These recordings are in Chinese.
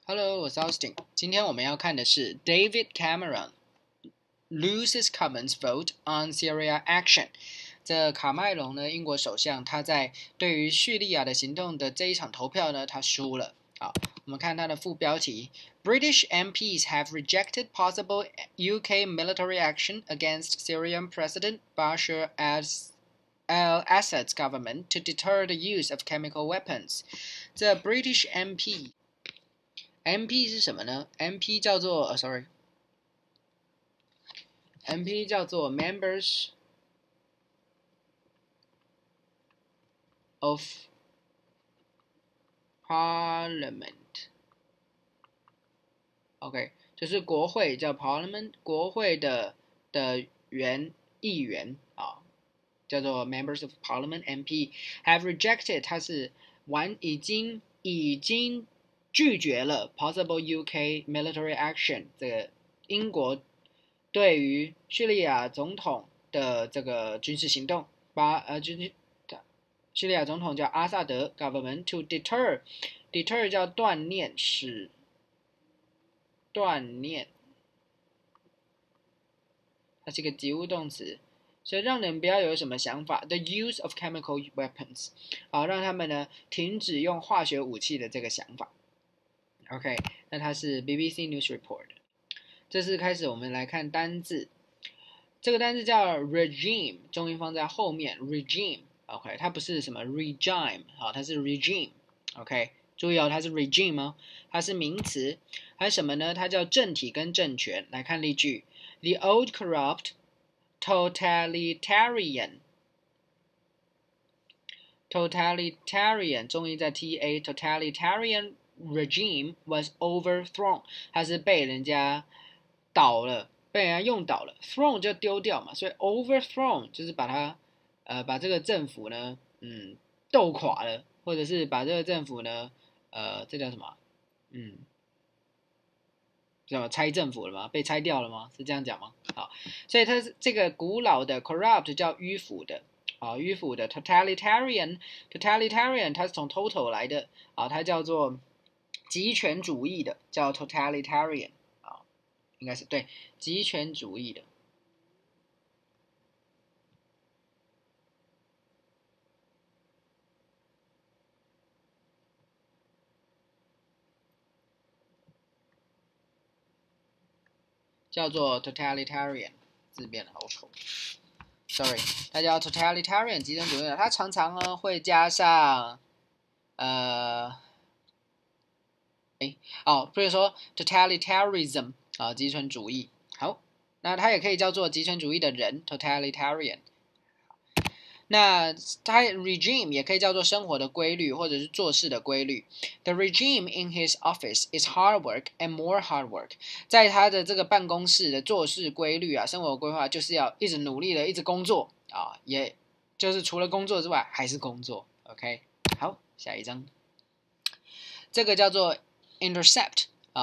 Hello，我是 Austin。今天我们要看的是 David Cameron loses Commons vote on Syria action。这卡麦隆呢，英国首相，他在对于叙利亚的行动的这一场投票呢，他输了。好，我们看他的副标题 ：British MPs have rejected possible UK military action against Syrian President Bashar al-Assad's government to deter the use of chemical weapons。这 British MP。MP 是什么呢 ？MP 叫做MP 叫做 Members of Parliament。OK， 就是国会叫 Parliament， 国会的议员啊，叫做 Members of Parliament MP have rejected， 它是已经拒绝了 possible UK military action， 这个英国对于叙利亚总统的这个军事行动，叙利亚总统叫阿萨德 government to deter 叫锻炼，它是一个及物动词，所以让人不要有什么想法 ，the use of chemical weapons， 让他们呢停止用化学武器的这个想法。OK， 那它是 BBC News Report。这次开始我们来看单字，这个单字叫 regime， 重音放在后面 regime。OK， 它不是什么 regime， 它是 regime。OK， 注意哦，它是 regime 哦，它是名词，还有什么呢？它叫政体跟政权。来看例句 ：The old corrupt totalitarian， 重音在 ta totalitarian regime was overthrown， 它是被人家倒了，被人家用倒了 ，thrown 就丢掉嘛，所以 overthrown 就是把它把这个政府呢斗垮了，或者是把这个政府呢这叫什么叫拆政府了吗？被拆掉了吗？是这样讲吗？好，所以它是这个古老的 corrupt 叫迂腐的。迂腐的 totalitarian 它是从 total 来的它叫做极权主义的，叫 totalitarian 应该是对，极权主义的。叫做 totalitarian， 字变得好丑 ，sorry， 它叫 totalitarian 极权主义的，它常常呢会加上比如说 totalitarianism 极权主义。好，那它也可以叫做极权主义的人 totalitarian。那它 regime 也可以叫做生活的规律，或者是做事的规律。The regime in his office is hard work and more hard work。在他的这个办公室的做事规律生活规划就是要一直努力的，一直工作也就是除了工作之外还是工作。OK， 好，下一章，这个叫做 intercept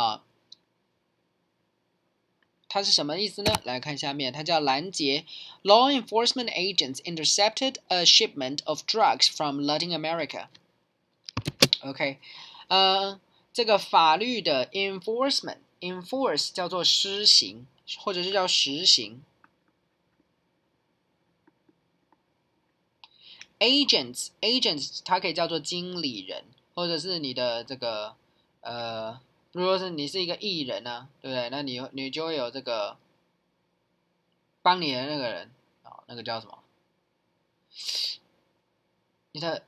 它是什么意思呢？来看下面，它叫拦截。Law enforcement agents intercepted a shipment of drugs from Latin America。OK， 这个法律的 enforce 叫做施行，或者是叫实行。agents 它可以叫做经理人，或者是你的这个如果是你是一个艺人对不对？那你就会有这个帮你的那个人那个叫什么？你的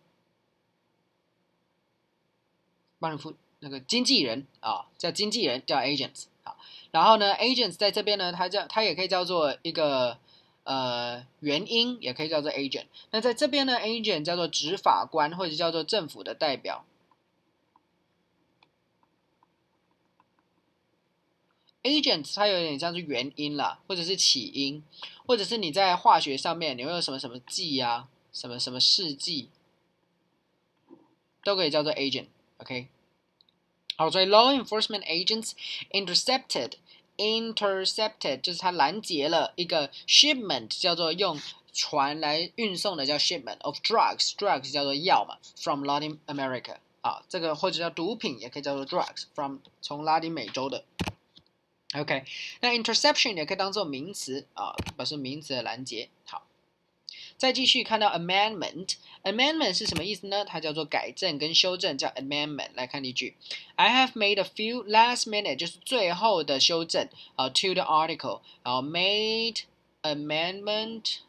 帮你付那个经纪人叫经纪人，叫 agents 然后呢 ，agents 在这边呢，它也可以叫做一个原因，也可以叫做 agent。那在这边呢 ，agent 叫做执法官，或者叫做政府的代表。agents 它有点像是原因啦，或者是起因，或者是你在化学上面你会有什么什么剂什么什么试剂，都可以叫做 agent。OK， 好，所以 law enforcement agents intercepted 就是它拦截了一个 shipment， 叫做用船来运送的叫 shipment of drugs 叫做药嘛 ，from Latin America 啊，这个或者叫毒品，也可以叫做 drugs， 从拉丁美洲的。OK， 那 interception 也可以当做名词啊，表示名词的拦截。好，再继续看到 amendment 是什么意思呢？它叫做改正跟修正，叫 amendment。来看例句 ，I have made a few last minute 就是最后的修正啊 to the article， 然后 made amendment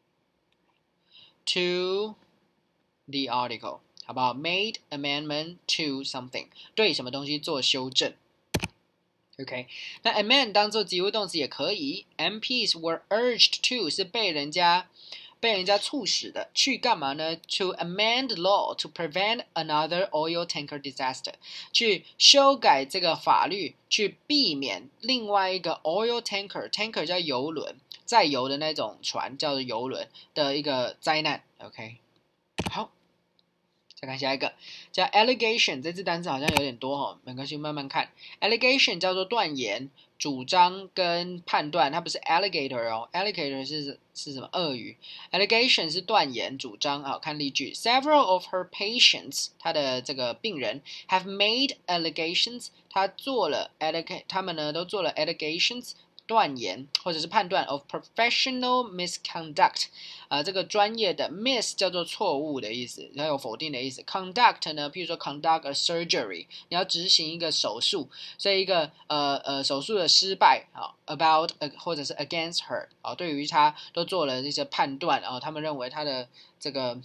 to the article， 好不好 ？Made amendment to something， 对什么东西做修正。OK， 那 amend 当做及物动词也可以。MPs were urged to 是被人家促使的，去干嘛呢 ？To amend law to prevent another oil tanker disaster， 去修改这个法律，去避免另外一个 oil tanker 叫油轮，载油的那种船叫做油轮的一个灾难。OK， 好。再看下一个，叫 allegation， 这字单词好像有点多哦，没关系，慢慢看。allegation 叫做断言、主张跟判断，它不是 alligator 哦 ，alligator 是什么？鳄鱼。allegation 是断言、主张。好，看例句 ，Several of her patients， 她的这个病人 have made allegations， 他们呢都做了 allegations。断言或者是判断 of professional misconduct，这个专业的 miss 叫做错误的意思，它有否定的意思。conduct 呢，譬如说 conduct a surgery， 你要执行一个手术，所以一个手术的失败about 或者是 against her 对于他都做了一些判断，然后他们认为他的这个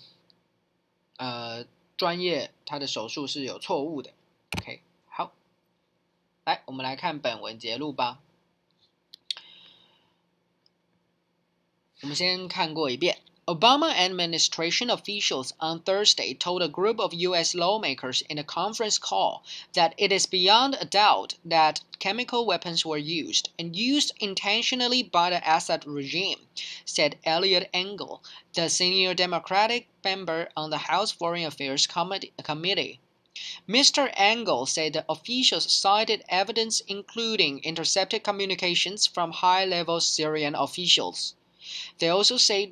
专业，他的手术是有错误的。OK， 好，来我们来看本文节录吧。我们先看过一遍。Obama administration officials on Thursday told a group of U.S. lawmakers in a conference call that it is beyond a doubt that chemical weapons were used, and used intentionally by the Assad regime, said Eliot Engel, the senior Democratic member on the House Foreign Affairs Committee. Mr. Engel said the officials cited evidence including intercepted communications from high-level Syrian officials. They also say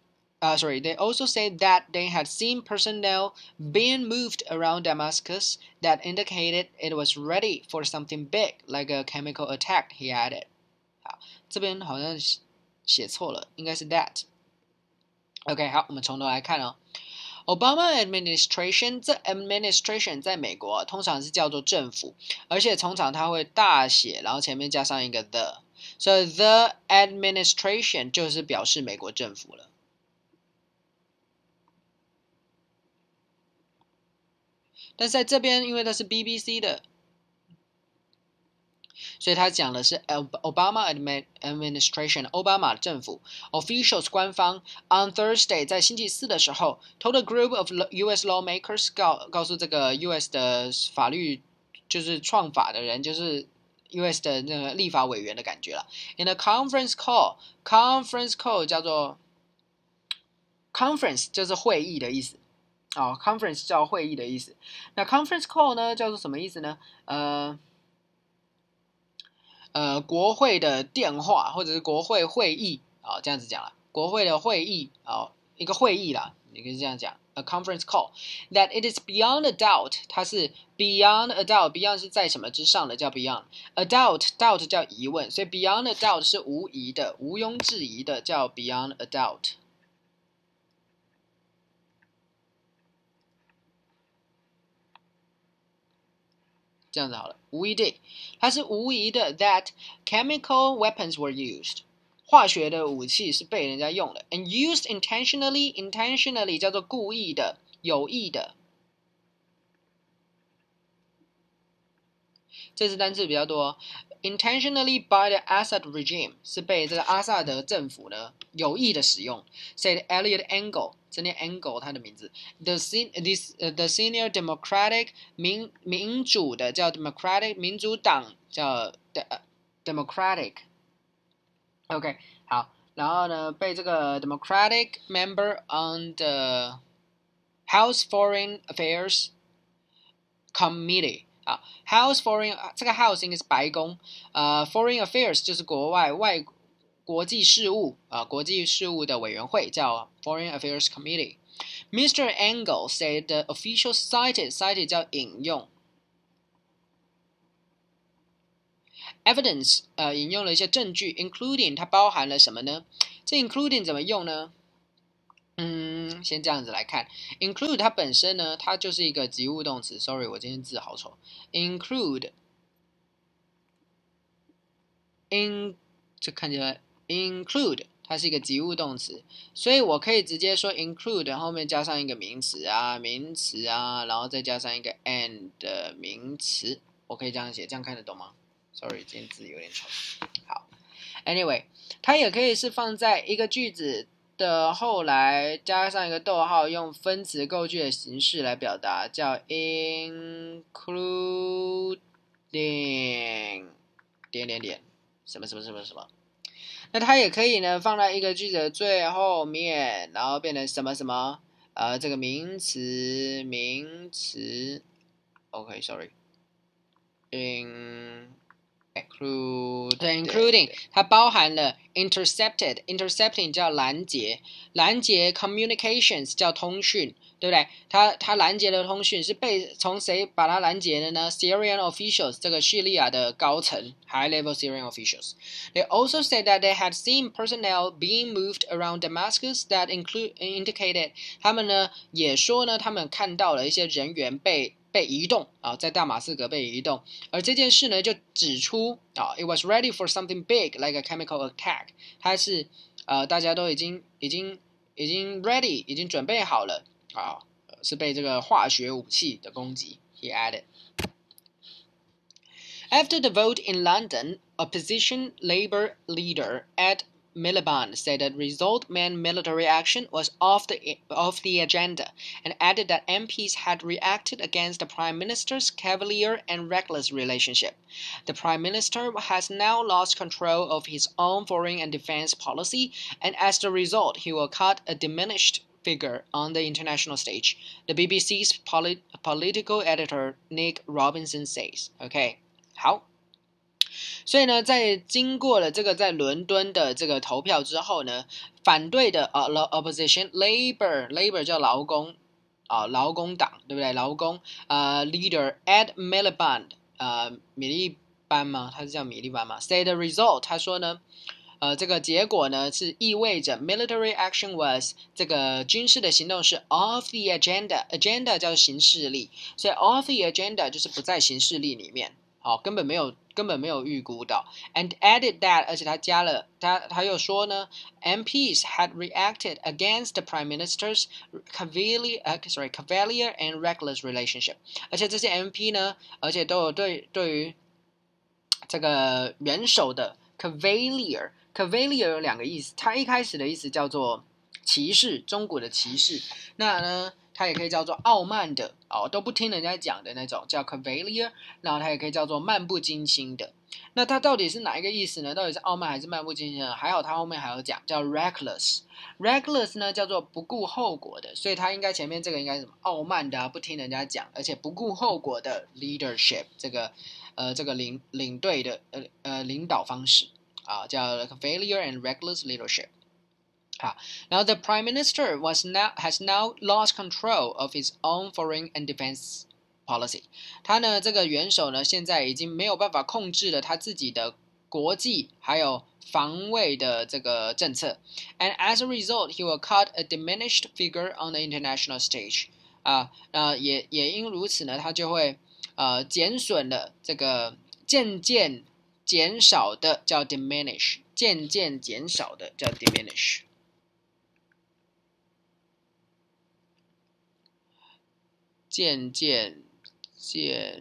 that they had seen personnel being moved around Damascus that indicated it was ready for something big, like a chemical attack, he added. 好，这边好像写错了，应该是 that. OK， 好，我们从头来看哦。Obama administration， 这 administration 在美国通常是叫做政府，而且通常它会大写，然后前面加上一个 the。所以 the administration 就是表示美国政府了。但是在这边，因为它是 BBC 的，所以他讲的是 Obama administration， 奥巴马政府 officials 官方 on Thursday 在星期四的时候 told a group of U.S. lawmakers 告诉这个 U.S. 的法律就是创法的人，就是。U.S. 的那个立法委员的感觉了。In a conference call 叫做 conference 就是会议的意思conference 叫会议的意思。那 conference call 呢叫做什么意思呢？国会的电话或者是国会会议这样子讲了，国会的会议一个会议啦，你可以这样讲。A conference call that it is beyond a doubt， 它是 beyond a doubt，beyond 是在什么之上的叫 beyond，a doubt 叫疑问，所以 beyond a doubt 是无疑的、毋庸置疑的，叫 beyond a doubt。这样子好了，无疑的，它是无疑的 that chemical weapons were used。化学的武器是被人家用的 ，and used intentionally 叫做故意的、有意的。这次单词比较多 ，intentionally by the Assad regime 是被这个阿萨德政府呢有意的使用。said Eliot Engel， 这念 Engel 他的名字 ，the senior Democratic 民主的叫 Democratic 民主党叫Democratic。OK， 好，然后呢，被这个 Democratic member on the House Foreign Affairs Committee House Foreign 这个 House 应该是白宫Foreign Affairs 就是国际事务国际事务的委员会叫 Foreign Affairs Committee。 Mr. Engel said the official cited 叫引用 evidence 引用了一些证据 including 它包含了什么呢？这 including 怎么用呢？先这样子来看 ，include 它本身呢，它就是一个及物动词。Sorry， 我今天字好丑。include 这看起来 include 它是一个及物动词，所以我可以直接说 include 后面加上一个名词啊，然后再加上一个 and 名词，我可以这样写，这样看得懂吗 ？Sorry， 今天字有点丑。好 ，Anyway， 它也可以是放在一个句子的后来加上一个逗号，用分词构句的形式来表达，叫 including 什么。那它也可以呢放在一个句子的最后面，然后变成什么什么，这个名词 ，OK，sorry， including 它包含了 intercepting 叫拦截 communications 叫通讯，对不对？它拦截的通讯是从谁把它拦截的呢 ？Syrian officials 这个叙利亚的高层 high level Syrian officials. They also said that they had seen personnel being moved around Damascus that indicated 他们呢也说呢他们看到了一些人员被移动啊，在大马士革被移动，而这件事呢就指出啊 ，it was ready for something big like a chemical attack， 它是大家都已经 ready， 已经准备好了啊，是被这个化学武器的攻击。He added. After the vote in London, opposition Labour leader Ed Miliband said that result meant military action was off the agenda and added that MPs had reacted against the Prime Minister's cavalier and reckless relationship. The Prime Minister has now lost control of his own foreign and defense policy, and as a result, he will cut a diminished figure on the international stage, the BBC's political editor Nick Robinson says. Okay. 好，所以呢，在经过了这个在伦敦的这个投票之后呢，反对的opposition Labour 叫劳工劳工党对不对？劳工leader Ed Miliband 米利班吗？他是叫米利班吗 ？Say the result， 他说呢。这个结果呢是意味着 military action was 这个军事的行动是 off the agenda 叫形式力，所以 off the agenda 就是不在形式力里面，好，根本没有预估到 ，and added that 而且他加了他又说呢 ，MPs had reacted against the prime minister's cavalier and reckless relationship， 而且这些 MP 呢，而且都有对于这个元首的 cavalier 有两个意思，它一开始的意思叫做骑士，中国的骑士。那呢，它也可以叫做傲慢的都不听人家讲的那种，叫 cavalier。然后它也可以叫做漫不经心的。那它到底是哪一个意思呢？到底是傲慢还是漫不经心呢？还好它后面还有讲叫 reckless。reckless 呢叫做不顾后果的，所以它应该前面这个应该是什么？傲慢的不听人家讲，而且不顾后果的 leadership， 这个领队的领导方式。叫 failure and reckless leadership。好，然后 the prime minister has now lost control of his own foreign and defense policy。他呢，这个元首呢，现在已经没有办法控制了他自己的国际还有防卫的这个政策。And as a result, he will cut a diminished figure on the international stage。也因如此呢，他就会减损了这个渐渐减少的叫 diminish， 渐渐减少的叫 diminish。渐渐减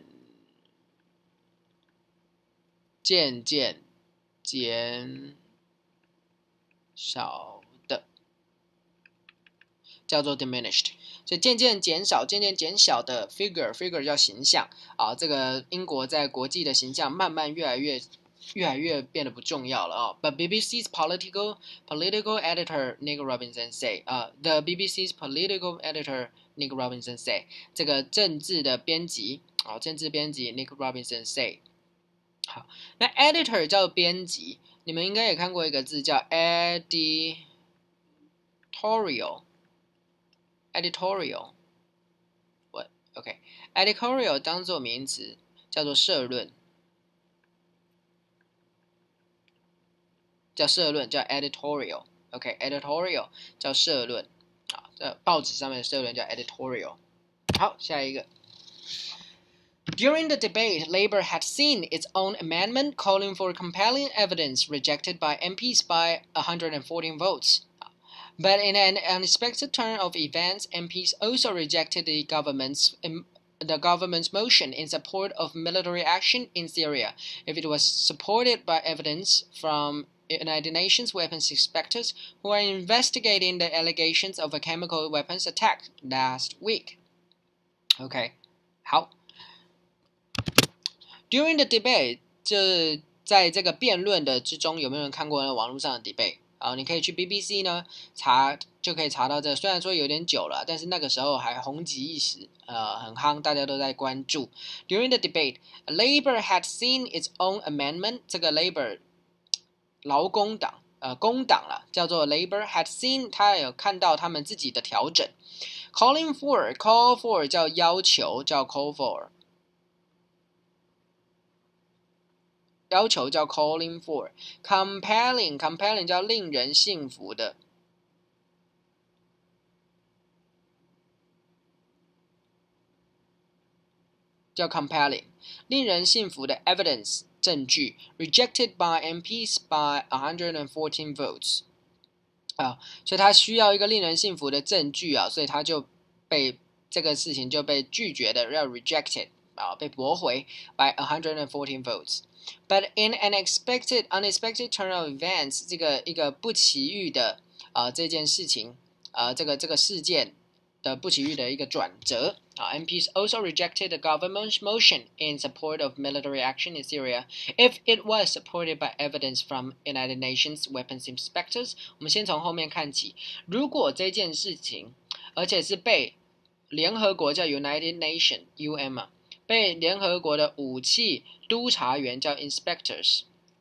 少的叫做 diminished。所以渐渐减少、渐渐减小的 figure 叫形象这个英国在国际的形象慢慢越来越变得不重要了But BBC's political editor Nick Robinson say the BBC's political editor Nick Robinson say 这个政治编辑Nick Robinson say。好，那 editor 叫编辑，你们应该也看过一个字叫 editorial。 editorial， what OK editorial 当做名词叫做社论，叫 editorial OK editorial 叫社论啊，在报纸上面的社论叫 editorial。好，下一个。During the debate, Labour had seen its own amendment calling for compelling evidence rejected by MPs by 114 votes. But in an unexpected turn of events, MPs also rejected the government's motion in support of military action in Syria if it was supported by evidence from United Nations weapons inspectors who are investigating the allegations of a chemical weapons attack last week. OK, 好。During the debate， 这在这个辩论的之中，有没有人看过网络上的 debate？ 你可以去 BBC 呢查，就可以查到这。虽然说有点久了，但是那个时候还红极一时，很夯，大家都在关注。During the debate, Labour had seen its own amendment。这个 Labour 劳工党，工党了，叫做 Labour had seen， 他有看到他们自己的调整。Calling for call for 叫要求，叫 call for。要求叫 calling for， compelling 叫令人信服的，叫 compelling， 令人信服的 evidence 证据 rejected by MPs by 114 votes 所以他需要一个令人信服的证据所以他就被这个事情就被拒绝的，要 rejected 被驳回 by 114 votes。But in an unexpected turn of events， 这个一个不期遇的这件事情这个事件的不期遇的一个转折MPs also rejected the government's motion in support of military action in Syria if it was supported by evidence from United Nations weapons inspectors。我们先从后面看起，如果这件事情，而且是被联合国叫 United Nation UN 嘛。被联合国的武器督察员叫 inspectors，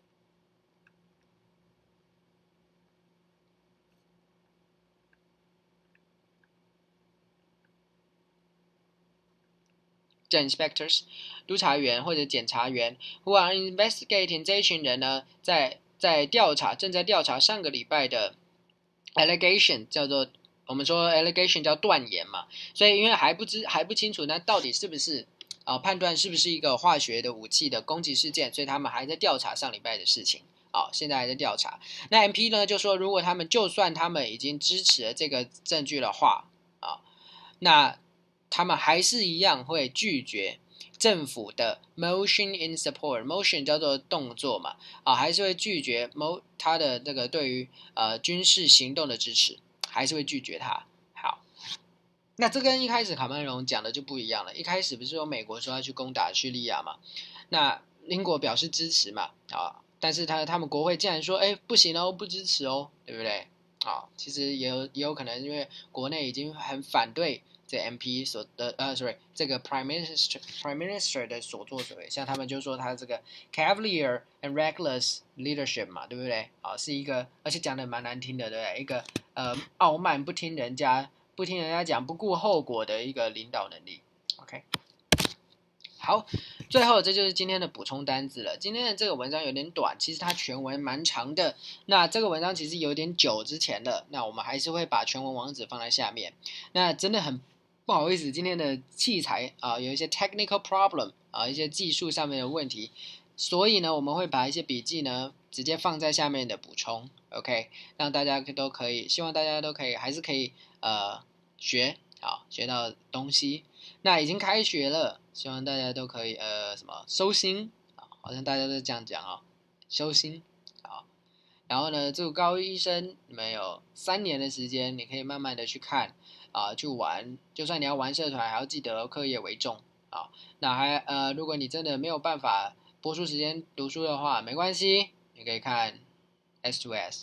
叫 inspectors 督察员或者检察员 who are investigating 这一群人呢，在调查，正在调查上个礼拜的 allegation， 叫做我们说 allegation 叫断言嘛，所以因为还不清楚那到底是不是判断是不是一个化学的武器的攻击事件，所以他们还在调查上礼拜的事情现在还在调查。那 MP 呢就说，如果就算他们已经支持了这个证据的话那他们还是一样会拒绝政府的 motion in support， motion 叫做动作嘛还是会拒绝他的这个对于军事行动的支持，还是会拒绝他。那这跟一开始卡麦隆讲的就不一样了。一开始不是说美国说要去攻打叙利亚嘛？那英国表示支持嘛？但是他们国会竟然说，不行哦，不支持哦，对不对？其实也有可能因为国内已经很反对这 MP 这个 Prime Minister 的所作所为，像他们就说他这个 cavalier and reckless leadership 嘛，对不对？是一个，而且讲的蛮难听的，对不对？一个傲慢不听人家讲，不顾后果的一个领导能力。OK， 好，最后这就是今天的补充单字了。今天的这个文章有点短，其实它全文蛮长的。那这个文章其实有点久之前了，那我们还是会把全文网址放在下面。那真的很不好意思，今天的器材有一些 technical problem 一些技术上面的问题，所以呢，我们会把一些笔记呢直接放在下面的补充。OK， 让大家都可以，希望大家都可以，还是可以学到东西。那已经开学了，希望大家都可以收心好像大家都这样讲收心然后呢，祝高医生你们有3年的时间，你可以慢慢的去看去玩，就算你要玩社团，还要记得课业为重那如果你真的没有办法播出时间读书的话，没关系，你可以看 S2S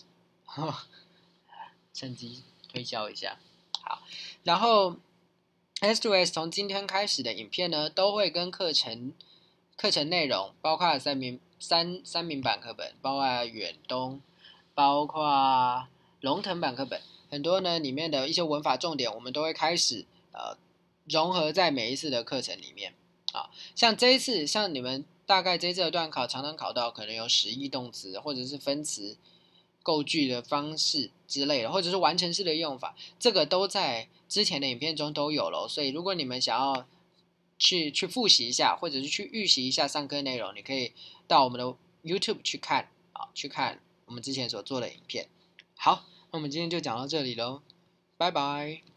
趁机推销一下。好，然后 S2S 从今天开始的影片呢，都会跟课程内容，包括三民版课本，包括远东，包括龙腾版课本， 很多呢里面的一些文法重点，我们都会开始融合在每一次的课程里面啊。像这一次，像你们大概这一次的段考，常常考到可能有实义动词或者是分词构句的方式之类的，或者是完成式的用法，这个都在之前的影片中都有了。所以如果你们想要去复习一下，或者是去预习一下上课内容，你可以到我们的 YouTube 去看啊，去看我们之前所做的影片。好，那我们今天就讲到这里喽，拜拜。